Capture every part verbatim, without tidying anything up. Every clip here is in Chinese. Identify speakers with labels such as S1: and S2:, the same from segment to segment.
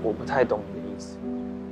S1: 我不太懂你的意思。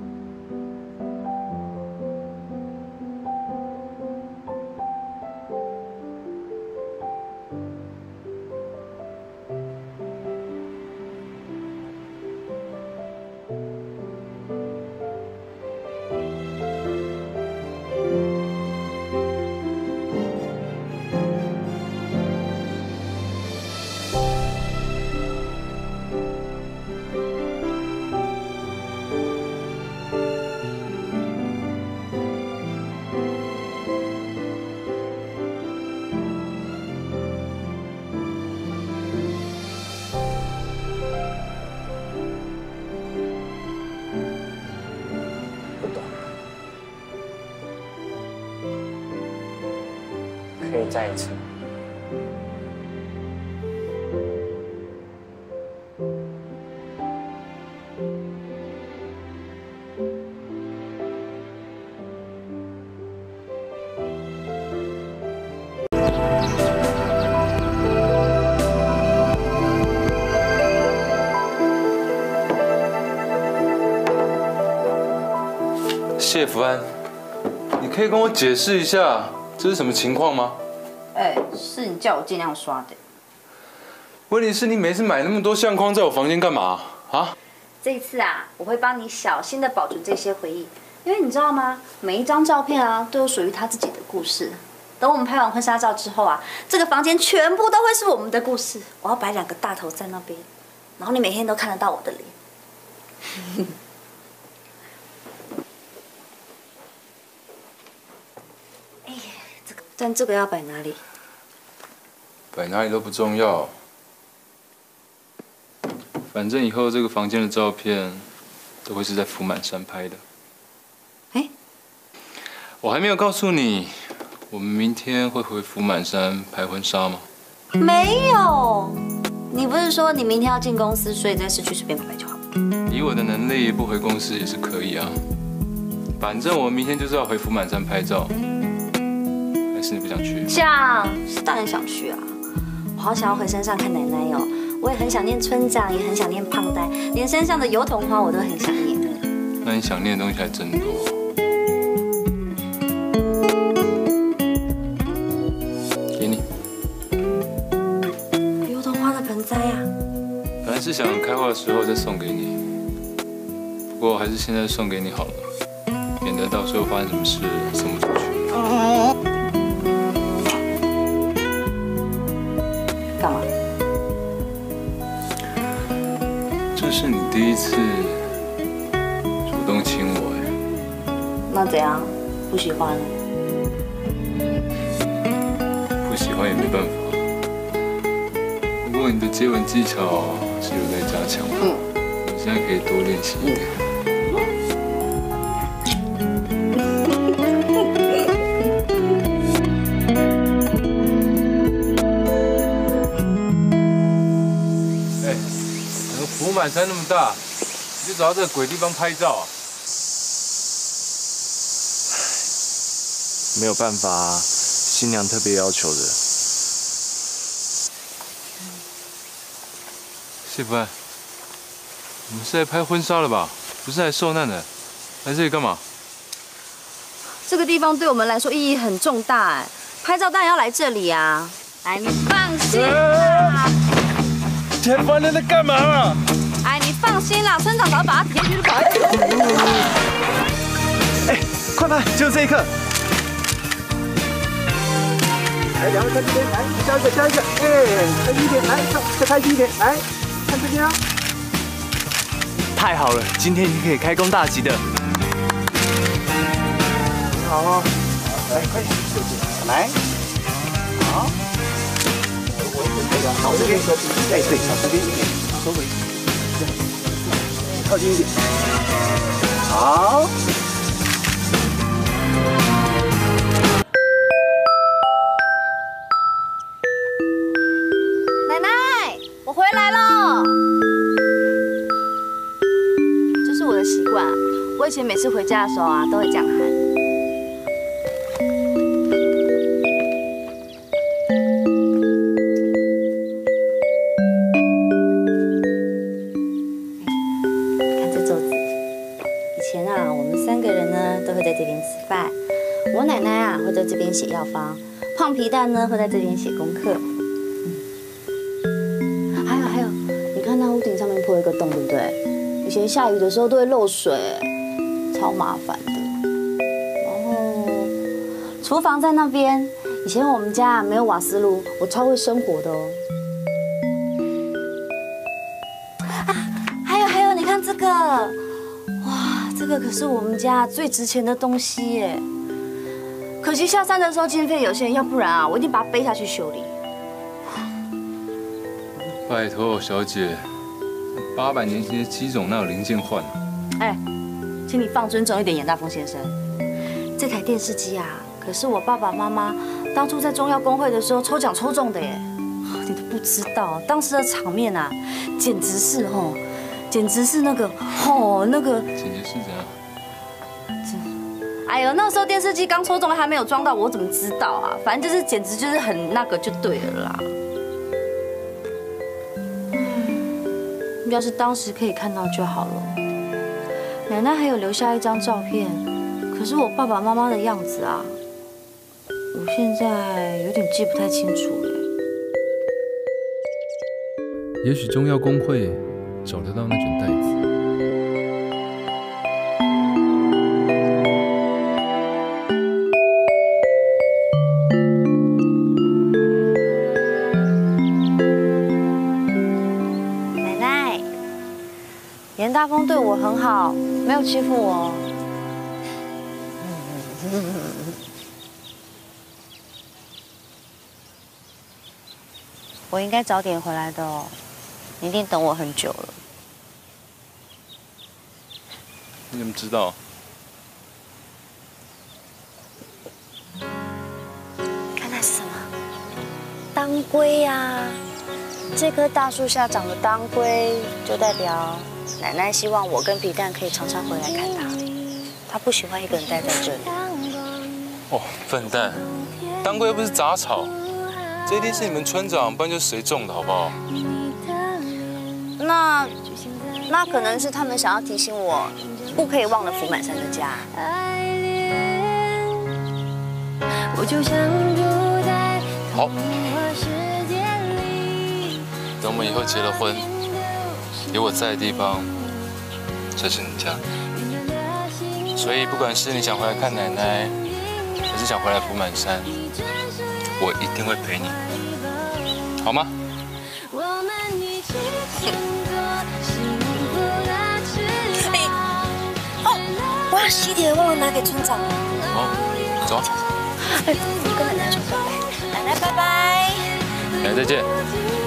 S1: 可以再一次吗？
S2: 谢福安，你可以跟我解释一下这是什么情况吗？
S3: 哎，是你叫我尽量刷的。
S2: 问题是你每次买那么多相框在我房间干嘛啊？
S3: 这一次啊，我会帮你小心的保存这些回忆，因为你知道吗？每一张照片啊，都有属于它自己的故事。等我们拍完婚纱照之后啊，这个房间全部都会是我们的故事。我要摆两个大头在那边，然后你每天都看得到我的脸。哎，这个，但这个要摆哪里？
S2: 摆哪里都不重要，反正以后这个房间的照片都会是在福满山拍的。
S3: 哎，
S2: 我还没有告诉你，我们明天会回福满山拍婚纱吗？
S3: 没有，你不是说你明天要进公司，所以在市区随便拍拍就好？
S2: 以我的能力，不回公司也是可以啊。反正我们明天就是要回福满山拍照，还是你不想去？
S3: 想，是当然想去啊。我好想要回山上看奶奶哦，我也很想念村长，也很想念胖呆，连山上的油桐花我都很想念。
S2: 那你想念的东西还真多。给你。
S3: 油桐花的盆栽呀、啊。
S2: 本来是想开花的时候再送给你，不过还是现在送给你好了，免得到时候发生什么事送不出去。
S3: 干嘛？
S2: 这是你第一次主动亲我哎。
S3: 那怎样？不喜欢？
S2: 不喜欢也没办法。不过你的接吻技巧是有在加强的，嗯，你现在可以多练习一点。哎，整个福满山那么大，你就找到这个鬼地方拍照啊？
S4: 没有办法啊，新娘特别要求的。
S2: 谢福安，你们是来拍婚纱了吧？不是来受难的，来这里干嘛？
S3: 这个地方对我们来说意义很重大哎，拍照当然要来这里啊。哎，你放心啦。
S4: 前方人在干嘛啊？
S3: 哎，你放心啦，村长早把他提去跑。
S4: 哎，快拍，就这一刻。
S5: 来，两位看这边，来，加一个，加一个，哎，开心一点，来，再开心一点，来，看这边啊。
S4: 太好了，今天你可以开工大吉的。
S5: 很好哦，来，快点，谢谢，来，好，好这边，哎，对，朝这边一点，收回，靠近一点，好。
S3: 奶奶，我回来了。这是我的习惯，我以前每次回家的时候啊，都会这样喊。看这桌会在这边写药方，胖皮蛋呢会在这边写功课。还有还有，你看那屋顶上面破一个洞，对不对？以前下雨的时候都会漏水，超麻烦的。然后厨房在那边，以前我们家没有瓦斯炉，我超会生火的哦。啊，还有还有，你看这个，哇，这个可是我们家最值钱的东西耶。可惜下山的时候经费有限，要不然啊，我一定把它背下去修理。
S2: 拜托，小姐，八百年前的机种哪有零件换啊？
S3: 哎，请你放尊重一点，严大峰先生。这台电视机啊，可是我爸爸妈妈当初在中药工会的时候抽奖抽中的耶。你都不知道，当时的场面啊，简直是吼，简直是那个吼那个。
S2: 简直是怎样？
S3: 哎呦，那时候电视机刚抽中还没有装到，我怎么知道啊？反正就是简直就是很那个就对了啦。嗯，要是当时可以看到就好了。奶奶还有留下一张照片，可是我爸爸妈妈的样子啊，我现在有点记不太清楚了。
S2: 也许中药工会找得到那卷袋子。
S3: 严大峰对我很好，没有欺负我。我应该早点回来的哦，你一定等我很久了。
S2: 你怎么知道？
S3: 看那是什么？当归呀！这棵大树下长的当归，就代表奶奶希望我跟皮蛋可以常常回来看她。她不喜欢一个人待在这里。
S2: 哦，笨蛋，当归又不是杂草，这一定是你们村长，不然就是谁种的，好不好？
S3: 那那可能是他们想要提醒我，不可以忘了福满山的家。
S2: 好。等我们以后结了婚，有我在的地方才是你家。所以不管是你想回来看奶奶，还是想回来福满山，我一定会陪你，好吗？
S3: 哦，我要喜帖忘了拿给村长了。
S2: 好，走。
S3: 哎，你跟奶奶说拜拜，奶奶拜拜，
S2: 奶奶再见。